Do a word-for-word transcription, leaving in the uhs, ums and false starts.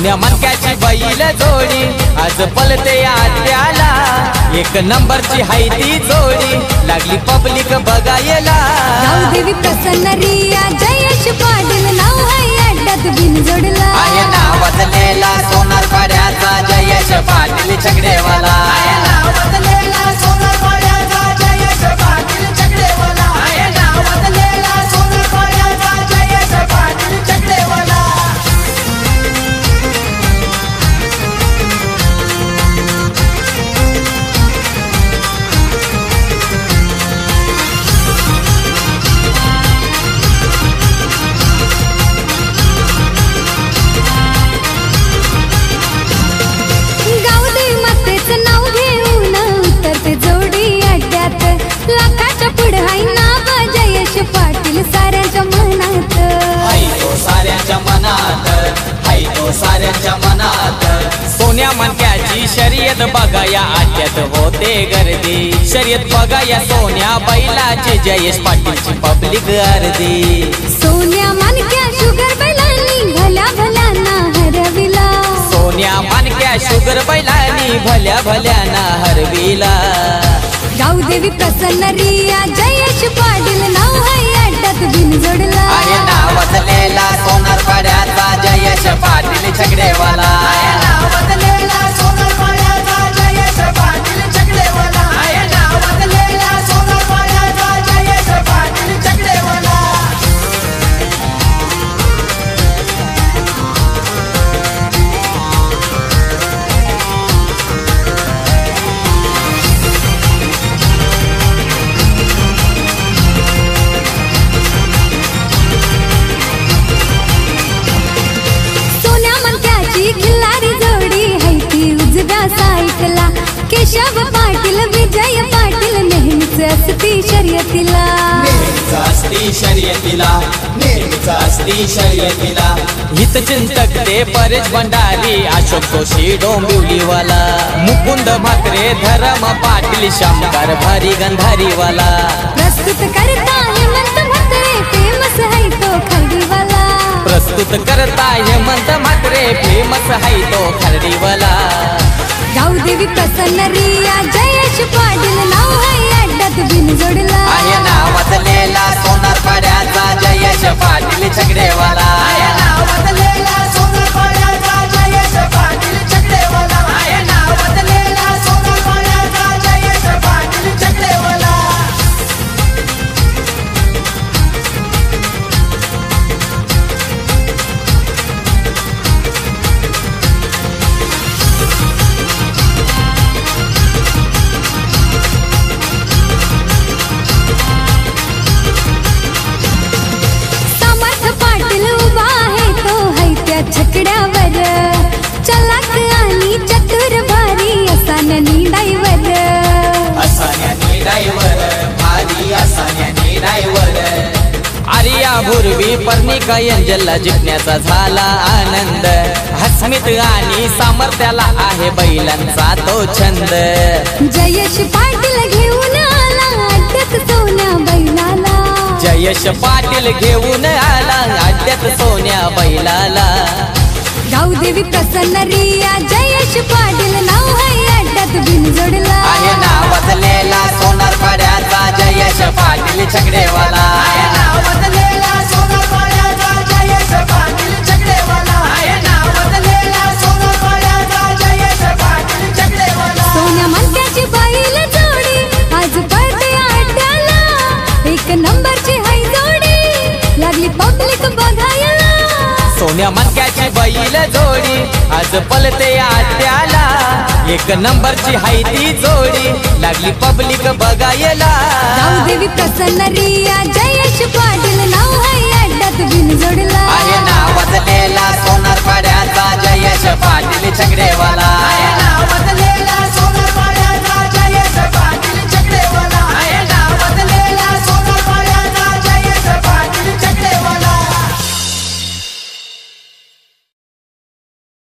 सोन्या मनक्याची बैल जोडी आज पलते आत्याला एक नंबरची हाय ती जोडी लागली पब्लिक बघायला। गावदेवी प्रसन्न रिया जयेश पाटील नाव आहे अड्ड्यात बिनजोडला आहे नाव बदलेला सोनार पाड्याचा जयेश पाटील छकडेवाला आहे नाव बदलेला सोनार पाड्याचा जयेश पाटील छकडेवाला आहे नाव बदलेला सोनार पाड्याचा जयेश पाटील छकडेवाला। साऱ्यांच्या मनात सोन्या मनक्याची शर्यत बघाया आत्यात होते गर्दी शर्यत बघाया सोन्या बैलाची जयेश पाटीलची पब्लिक गर्दी। सोन्या मनक्या शुगर बैलांनी भल्या भल्याना हरविला सोन्या मनक्या शुगर बैलांनी भल्या भल्याना हरविला। गावदेवी प्रसन्न रिया जयेश पाटील नाव आहे अड्ड्यात बिनजोडला आहे नाव बदलेला सोनार पाड्याचा जयेश पाटील छकडेवाला आहे नाव बदलेला सोनार पाड्याचा जयेश पाटील छकडेवाला आहे नाव बदलेला सोनार पाड्याचा जयेश पाटील छकडेवाला। केशव पाटील विजय पाटील नेहमीच असती शर्यतीला नेहमीच असती शर्यतीला नेहमीच असती शर्यतीला हित चिंतक ते परेश भंडारी अशोक जोशी डोंबिवलीवाला मुकुंद म्हात्रे धरम पाटील शंकर भारी गंधारीवाला प्रस्तुत करता हेमंत म्हात्रे फेमस है तो खरडीवाला प्रस्तुत करता हेमंत म्हात्रे फेमस है तो खरडीवाला। गावदेवी प्रसन्न रिया जयेश पाटील नाव आहे अड्ड्यात बिनजोडला आहे नाव बदलेला सोनार पाड्याचा जयेश पाटील छकडेवाला आहे नाव बदलेला सोनार पाड्याचा जयेश पाटील छकडेवाला आहे नाव बदलेला सोनार पाड्याचा जयेश पाटील छकडेवाला। छकड्यावर चलाक आणि चतुर भारी असान्यानी डायवर असान्यानी डायवर भारी असान्यानी डायवर। आर्या भुरवी पर्णिका यांजलला जिंकण्याचा झाला आनंद हसमित आणि सामर्थ्याला आहे बैलांचा तो छंद। जयेश पाटील घेऊन आला अड्ड्यात सोन्या बैलाला जयेश पाटील घेऊन आला अड्ड्यात सोन्या बैलाला। गावदेवी प्रसन्न रिया जयेश पाटील नाव आहे अड्ड्यात बिनजोडला आहे नाव बदलेला सोनार पाड्याचा जयेश पाटील छकडेवाला आहे नाव बदलेला सोनार पाड्याचा जयेश पाटील छकडेवाला आहे नाव बदलेला सोनार पाड्याचा जयेश पाटील छकडेवाला। सोन्या मनक्याची बैल जोडी आज पळते अड्ड्याला एक नंबरची हाय जोडी लागली पब्लिक बघायला। सोन्या मनक्याची बैल जोडी आज पलते आत्याला एक नंबरची हाय ती जोडी लागली पब्लिक बघायला। गावदेवी प्रसन्न रिया जयेश पाटील नाव आहे अड्ड्यात बिनजोडला आहे नाव बदलेला सोनार पाड्याचा जयेश पाटील छकडेवाला